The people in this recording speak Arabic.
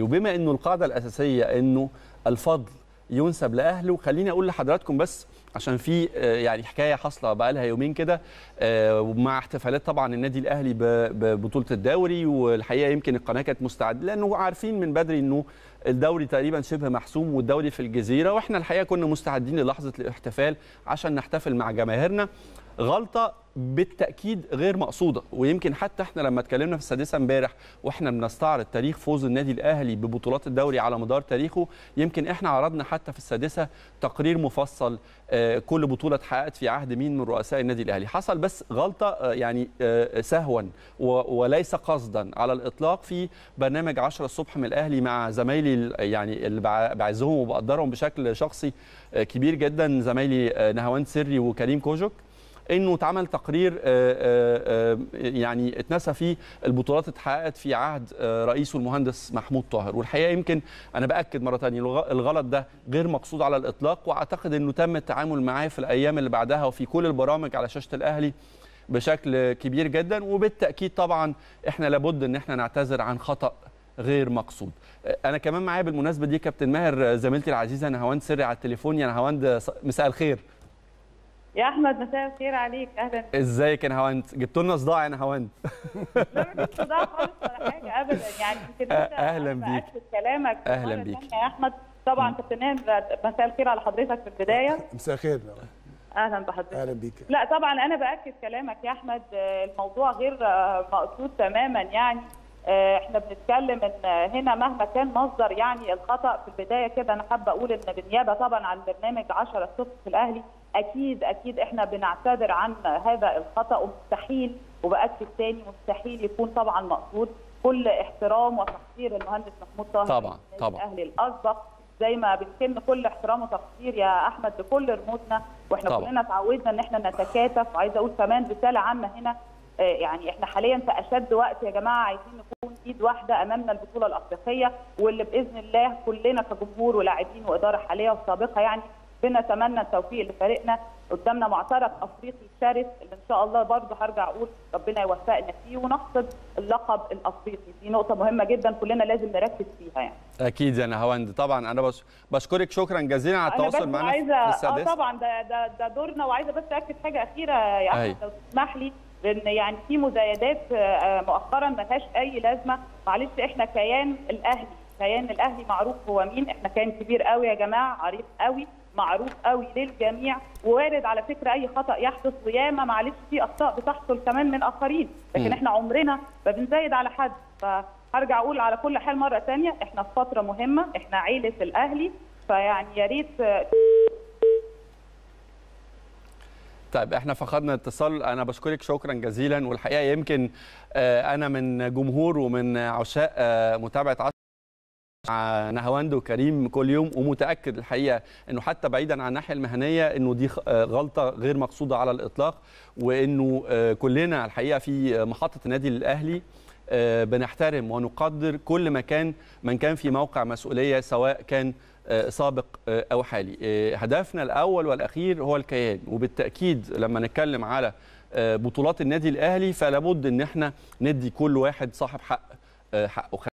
وبما انه القاعده الاساسيه انه الفضل ينسب لاهله، خليني اقول لحضراتكم بس عشان في يعني حكايه حاصله بقى لها يومين كده مع احتفالات طبعا النادي الاهلي ببطوله الدوري. والحقيقه يمكن القناه كانت مستعده لانه عارفين من بدري انه الدوري تقريبا شبه محسوم والدوري في الجزيره، واحنا الحقيقه كنا مستعدين للحظه الاحتفال عشان نحتفل مع جماهيرنا. غلطه بالتاكيد غير مقصوده، ويمكن حتى احنا لما اتكلمنا في السادسه امبارح واحنا بنستعرض تاريخ فوز النادي الاهلي ببطولات الدوري على مدار تاريخه، يمكن احنا عرضنا حتى في السادسه تقرير مفصل كل بطوله اتحققت في عهد مين من رؤساء النادي الاهلي. حصل بس غلطه يعني سهوا وليس قصدا على الاطلاق في برنامج 10 الصبح من الاهلي مع زمايلي يعني اللي بعزهم وبقدرهم بشكل شخصي كبير جدا، زمايلي نهاوند سري وكريم كوجك، انه اتعمل تقرير يعني اتنسى فيه البطولات اتحققت في عهد رئيسه المهندس محمود طاهر. والحقيقه يمكن انا باكد مره ثانيه الغلط ده غير مقصود على الاطلاق، واعتقد انه تم التعامل معاه في الايام اللي بعدها وفي كل البرامج على شاشه الاهلي بشكل كبير جدا. وبالتاكيد طبعا احنا لابد ان احنا نعتذر عن خطا غير مقصود. انا كمان معايا بالمناسبه دي كابتن ماهر زميلتي العزيزه نهاوند سري على التليفون. يا نهاوند مساء الخير. يا احمد مساء الخير عليك. اهلا. ازيك يا نهاوند؟ جبتوا لنا صداع يا نهاوند. لا ما جبتش صداع خالص ولا حاجه ابدا، يعني يمكن اهلا بيك. كلامك اهلا بيك يا احمد. طبعا كابتن ماهر مساء الخير على حضرتك في البدايه. مساء الخير. اهلا بحضرتك. اهلا بيك. لا طبعا انا باكد كلامك يا احمد، الموضوع غير مقصود تماما. يعني احنا بنتكلم ان هنا مهما كان مصدر يعني الخطا في البدايه كده، انا حابه اقول ان بالنيابه طبعا عن برنامج 10 الصبح في الاهلي اكيد احنا بنعتذر عن هذا الخطا، ومستحيل وباكد تاني مستحيل يكون طبعا مقصود. كل احترام وتقدير المهندس محمود طاهر طبعا الاهلي الاسبق، زي ما بنكن كل احترام وتقدير يا احمد لكل رموزنا، واحنا طبعا كلنا اتعودنا ان احنا نتكاتف. وعايزه اقول كمان رساله عامه هنا، يعني احنا حاليا في اشد وقت يا جماعه، عايزين نكون ايد واحده امامنا البطوله الافريقيه، واللي باذن الله كلنا كجمهور ولاعبين واداره حاليه وسابقه يعني بنتمنى التوفيق لفريقنا. قدامنا معترك افريقي شرس اللي ان شاء الله برضه هرجع اقول ربنا يوفقنا فيه ونحصد اللقب الافريقي. دي نقطه مهمه جدا كلنا لازم نركز فيها يعني. اكيد يا نهاوند. طبعا انا بشكرك شكرا جزيلا على التواصل معنا. عايزه طبعا ده دورنا، وعايزه بس اكد حاجه اخيره يا احمد لو تسمح لي، لان يعني في مزايدات مؤخرا ما لهاش اي لازمه. معلش احنا كيان الاهلي معروف هو مين. احنا كيان كبير قوي يا جماعه، عريق قوي، معروف قوي للجميع، ووارد على فكره اي خطا يحدث، وياما معلش في اخطاء بتحصل كمان من اخرين، لكن احنا عمرنا ما بنزايد على حد. فهرجع اقول على كل حال مره ثانيه احنا في فتره مهمه، احنا عيله الاهلي، فيعني يا ريت. طيب احنا فقدنا اتصال. انا بشكرك شكرا جزيلا. والحقيقه يمكن انا من جمهور ومن عشاق متابعه مع نهاوند وكريم كل يوم، ومتاكد الحقيقه انه حتى بعيدا عن الناحيه المهنيه انه دي غلطه غير مقصوده على الاطلاق، وانه كلنا الحقيقه في محطه النادي الاهلي بنحترم ونقدر كل من كان في موقع مسؤوليه، سواء كان سابق او حالي. هدفنا الاول والاخير هو الكيان، وبالتاكيد لما نتكلم على بطولات النادي الاهلي فلا بد ان احنا ندي كل واحد صاحب حقه.